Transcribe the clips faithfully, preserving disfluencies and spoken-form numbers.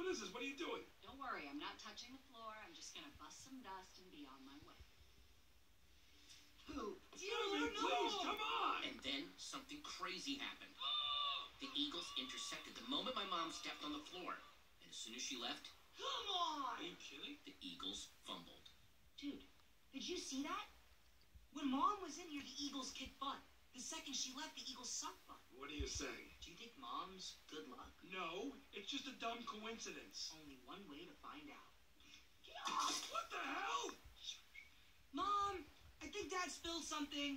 is this? What are you doing? Don't worry, I'm not touching the floor. I'm just gonna bust some dust and be on my way. Who? Jimmy, please, come on! And then something crazy happened. The Eagles intercepted the moment my mom stepped on the floor. And as soon as she left, Come on! Are you kidding? the Eagles fumbled. Dude, did you see that? When Mom was in here, the Eagles kicked butt. The second she left, the Eagles sucked butt. What are you saying? Do you think Mom's good luck? No, it's just a dumb coincidence. Only one way to find out. What the hell? Mom, I think Dad spilled something.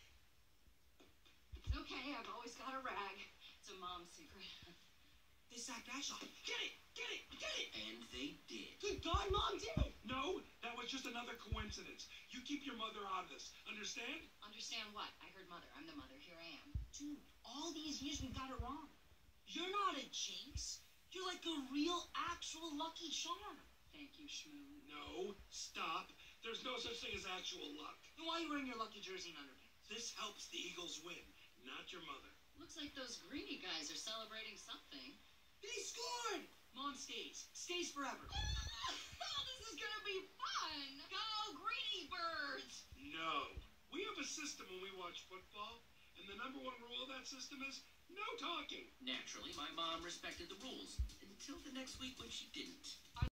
It's okay, I've always got a rag. It's a mom's secret. They sacked Bagshaw. Get it! Get it! Get it! And they did. Good God, Mom did it! No, that was just another coincidence. You keep your mother out of this. Understand? Understand what? I heard mother. I'm the mother. Here I am. Dude, all these years we got it wrong. You're not a jinx. You're like a real, actual Lucky Charm. Thank you, Shmoo. No, stop. There's no such thing as actual luck. Then why are you wearing your Lucky jersey and underpants? This helps the Eagles win, not your mother. Looks like those greeny guys are celebrating something. They scored! Mom stays. Stays forever. This is gonna be fun! Go, greeny birds! No. We have a system when we watch football, and the number one rule of that system is no talking. Naturally, my mom respected the rules until the next week when she didn't.